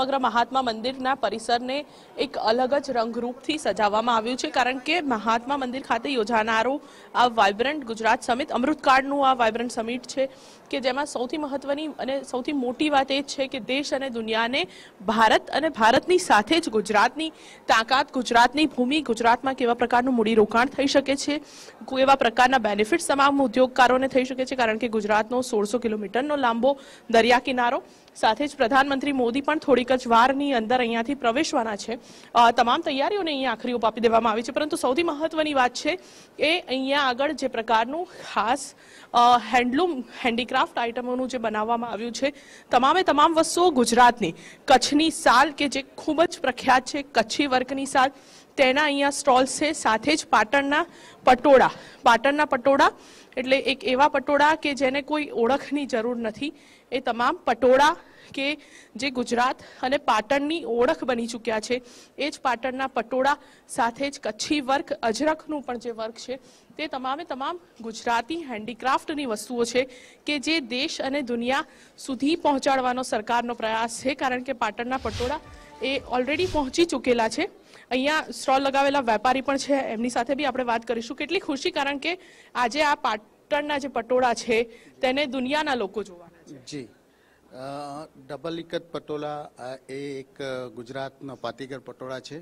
સમગ્ર મહાત્મા મંદિરના પરિસરને એક અલગ જ રંગરૂપથી સજાવવામાં આવ્યું છે, કારણ કે મહાત્મા મંદિર ખાતે યોજાનારું આ વાઇબ્રન્ટ ગુજરાત સમિટ અમૃતકાળનું આ વાઇબ્રન્ટ સમિટ છે કે જેમાં સૌથી મહત્વની અને સૌથી મોટી વાત એ છે કે દેશ અને દુનિયાને ભારત અને ભારતની સાથે જ ગુજરાતની તાકાત, ગુજરાતની ભૂમિ, ગુજરાતમાં કેવા પ્રકારનું મૂડીરોકાણ થઈ શકે છે, કેવા પ્રકારના બેનિફિટ્સ તમામ ઉદ્યોગકારોને થઈ શકે છે, કારણ કે ગુજરાતનો 1600 કિલોમીટરનો લાંબો દરિયા કિનારો, સાથે જ પ્રધાનમંત્રી મોદી પણ થોડીક જ વારની અંદર અહીંયાથી પ્રવેશવાના છે। તમામ તૈયારીઓને અહીંયા આખરી ઓપ આપી દેવામાં આવી છે, પરંતુ સૌથી મહત્વની વાત છે એ અહીંયા આગળ જે પ્રકારનું ખાસ હેન્ડલૂમ હેન્ડીક્રાફ્ટ આઇટમોનું જે બનાવવામાં આવ્યું છે, તમામ વસ્તુઓ ગુજરાતની, કચ્છની સાલ કે જે ખૂબ જ પ્રખ્યાત છે, કચ્છી વર્કની સાલ, તેના અહીંયા સ્ટોલ છે, સાથે જ પાટણના પટોળા એટલે એક એવા પટોળા કે જેને કોઈ ઓળખની જરૂર નથી, એ તમામ પટોળા કે જે ગુજરાત અને પાટણની ઓળખ બની ચૂક્યા છે, એ જ પાટણના પટોળા, સાથે જ કચ્છી વર્ક, અજરખનું પણ જે વર્ક છે, તે તમામ ગુજરાતી હેન્ડીક્રાફ્ટની વસ્તુઓ છે કે જે દેશ અને દુનિયા સુધી પહોંચાડવાનો સરકારનો પ્રયાસ છે, કારણ કે પાટણના પટોળા એ ઓલરેડી પહોંચી ચૂકેલા છે। અહીંયા સ્ટોલ લગાવેલા વેપારી પણ છે, એમની સાથે બી આપણે વાત કરીશું। કેટલી ખુશી, કારણ કે આજે આ પાટણના જે પટોળા છે તેને દુનિયાના લોકો જોવાના છે। જી, ડબલ ઇકત પટોળા એ એક ગુજરાતનો પાતીગર પટોળા છે।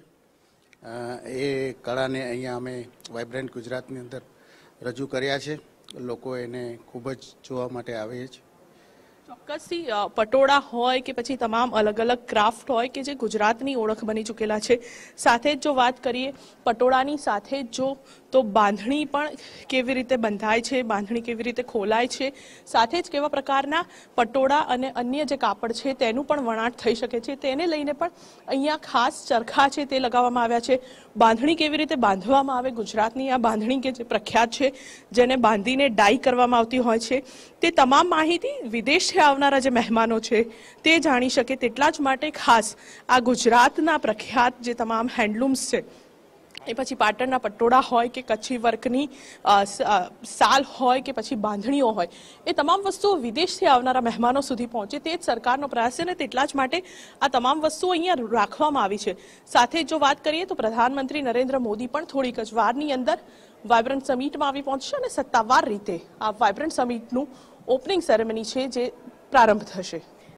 એ કળાને અહીંયા અમે વાઇબ્રન્ટ ગુજરાતની અંદર રજૂ કર્યા છે, લોકો એને ખૂબ જ જોવા માટે આવે છે। ચોક્કસથી પટોળા હોય કે પછી તમામ અલગ અલગ ક્રાફ્ટ હોય કે જે ગુજરાતની ઓળખ બની ચૂકેલા છે, સાથે જ જો વાત કરીએ પટોળાની સાથે જો તો બાંધણી પણ કેવી રીતે બંધાય છે, બાંધણી કેવી રીતે ખોલાય છે, સાથે જ કેવા પ્રકારના પટોળા અને અન્ય જે કાપડ છે તેનું પણ વણાટ થઈ શકે છે, તેને લઈને પણ અહીંયા ખાસ ચરખા છે તે લગાવવામાં આવ્યા છે। બાંધણી કેવી રીતે બાંધવામાં આવે, ગુજરાતની આ બાંધણી કે જે પ્રખ્યાત છે, જેને બાંધીને ડાઈ કરવામાં આવતી હોય છે, તે તમામ માહિતી વિદેશથી આવનારા જે મહેમાનો છે તે જાણી શકે, તેટલા જ માટે ખાસ આ ગુજરાતના પ્રખ્યાત જે તમામ હેન્ડલૂમ્સ છે, એ પછી પાટણના પટોળા હોય કે કચ્છી વર્કની સાલ હોય કે પછી બાંધણીઓ હોય, એ તમામ વસ્તુઓ વિદેશથી આવનારા મહેમાનો સુધી પહોંચે, તે જ સરકારનો પ્રયાસ છે અને તેટલા જ માટે આ તમામ વસ્તુઓ અહીંયા રાખવામાં આવી છે। સાથે જો વાત કરીએ તો પ્રધાનમંત્રી નરેન્દ્ર મોદી પણ થોડીક જ વારની અંદર વાઇબ્રન્ટ સમિટમાં આવી પહોંચશે અને સત્તાવાર રીતે આ વાઇબ્રન્ટ સમિટનું ઓપનિંગ સેરેમની છે જે પ્રારંભ થશે।